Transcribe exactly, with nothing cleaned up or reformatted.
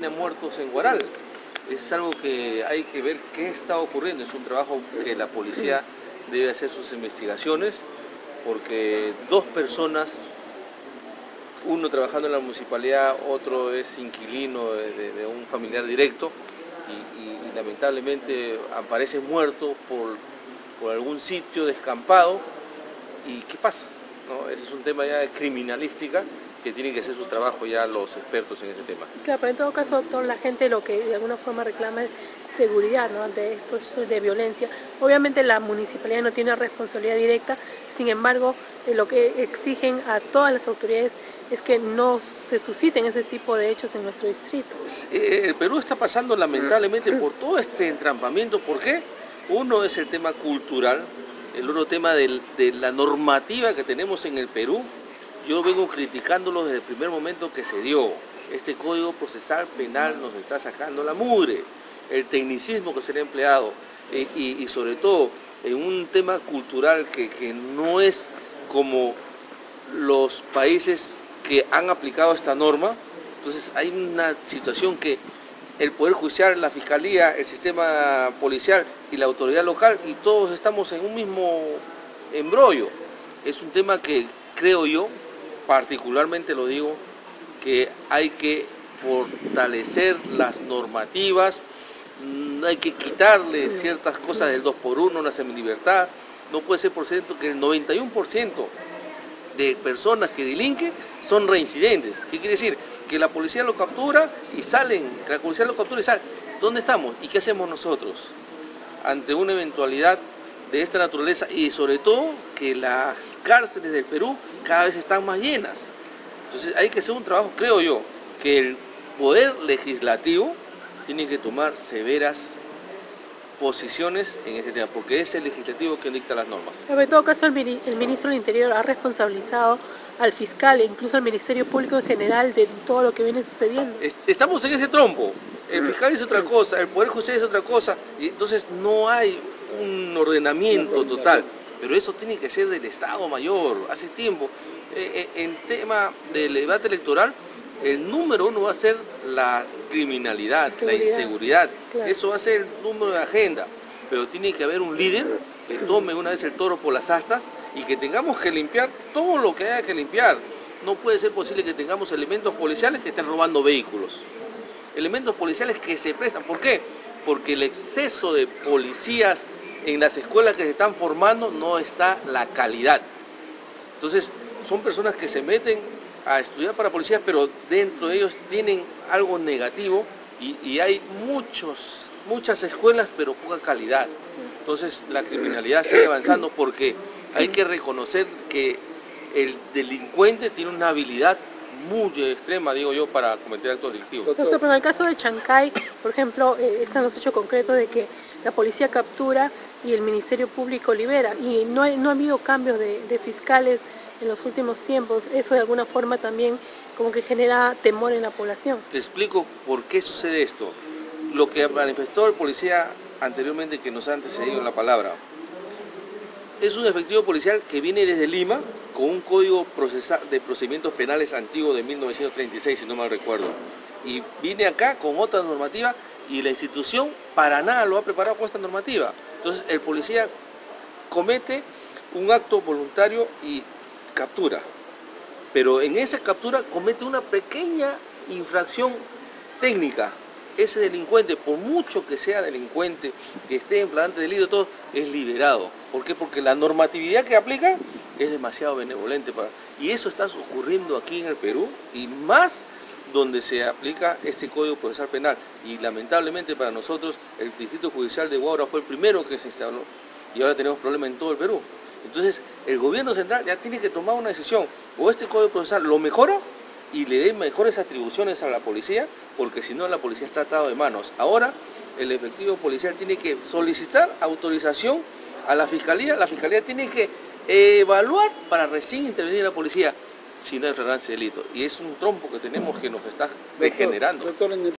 de muertos en Huaral. Es algo que hay que ver qué está ocurriendo. Es un trabajo que la policía debe hacer sus investigaciones, porque dos personas, uno trabajando en la municipalidad, otro es inquilino de, de, de un familiar directo, y, y, y lamentablemente aparece muerto por, por algún sitio descampado. ¿Y qué pasa? ¿No? Ese es un tema ya de criminalística que tienen que hacer su trabajo ya los expertos en ese tema. Claro, pero en todo caso, toda la gente lo que de alguna forma reclama es seguridad, ¿no?, ante estos hechos de violencia. Obviamente la municipalidad no tiene responsabilidad directa, sin embargo, eh, lo que exigen a todas las autoridades es que no se susciten ese tipo de hechos en nuestro distrito. Eh, el Perú está pasando lamentablemente por todo este entrampamiento. ¿Por qué? Uno es el tema cultural, el otro tema del, de la normativa que tenemos en el Perú. Yo vengo criticándolo desde el primer momento que se dio. Este Código Procesal Penal nos está sacando la mugre, el tecnicismo que se le ha empleado, eh, y, y sobre todo en un tema cultural que, que no es como los países que han aplicado esta norma. Entonces hay una situación que el Poder Judicial, la Fiscalía, el sistema policial y la autoridad local, y todos estamos en un mismo embrollo. Es un tema que creo yo, particularmente lo digo, que hay que fortalecer las normativas, hay que quitarle ciertas cosas del dos por uno, la semilibertad. No puede ser por ciento que el noventa y uno por ciento de personas que delinquen son reincidentes. ¿Qué quiere decir? Que la policía lo captura y salen, que la policía lo captura y salen. ¿Dónde estamos? ¿Y qué hacemos nosotros ante una eventualidad de esta naturaleza? Y sobre todo que las cárceles del Perú cada vez están más llenas. Entonces hay que hacer un trabajo, creo yo, que el poder legislativo tiene que tomar severas posiciones en este tema, porque es el legislativo que dicta las normas. Pero en todo caso, el, el ministro del Interior ha responsabilizado al fiscal e incluso al Ministerio Público en general de todo lo que viene sucediendo. Estamos en ese trompo. El fiscal es otra cosa, el Poder Judicial es otra cosa, y entonces no hay un ordenamiento total. Pero eso tiene que ser del Estado Mayor, hace tiempo. Eh, eh, en tema del debate electoral, el número uno va a ser la criminalidad, la, la inseguridad. Claro. Eso va a ser el número de agenda. Pero tiene que haber un líder que tome una vez el toro por las astas y que tengamos que limpiar todo lo que haya que limpiar. No puede ser posible que tengamos elementos policiales que estén robando vehículos. Elementos policiales que se prestan. ¿Por qué? Porque el exceso de policías en las escuelas que se están formando no está la calidad. Entonces, son personas que se meten a estudiar para policías, pero dentro de ellos tienen algo negativo, y, y hay muchos, muchas escuelas, pero poca calidad. Entonces, la criminalidad sigue avanzando porque hay que reconocer que el delincuente tiene una habilidad muy extrema, digo yo, para cometer actos delictivos. Doctor, pero en el caso de Chancay, por ejemplo, eh, están los hechos concretos de que la policía captura y el Ministerio Público libera, y no, hay, no ha habido cambios de, de fiscales en los últimos tiempos. Eso de alguna forma también como que genera temor en la población. Te explico por qué sucede esto. Lo que manifestó el policía anteriormente, que nos ha antecedido en la palabra, es un efectivo policial que viene desde Lima con un código de procedimientos penales antiguo de mil novecientos treinta y seis, si no mal recuerdo, y viene acá con otra normativa, y la institución para nada lo ha preparado con esta normativa. Entonces el policía comete un acto voluntario y captura, pero en esa captura comete una pequeña infracción técnica. Ese delincuente, por mucho que sea delincuente, que esté en flagrante delito, todo, es liberado. ¿Por qué? Porque la normatividad que aplica es demasiado benevolente para... Y eso está ocurriendo aquí en el Perú, y más donde se aplica este Código Procesal Penal. Y lamentablemente para nosotros, el Distrito Judicial de Huaura fue el primero que se instaló, y ahora tenemos problemas en todo el Perú. Entonces, el gobierno central ya tiene que tomar una decisión: o este Código Procesal lo mejora y le dé mejores atribuciones a la policía, porque si no, la policía está atada de manos. Ahora, el efectivo policial tiene que solicitar autorización a la Fiscalía, la Fiscalía tiene que evaluar para recién intervenir la policía si no hay flagrancia de delito. Y es un trompo que tenemos que nos está degenerando. Doctor, doctor,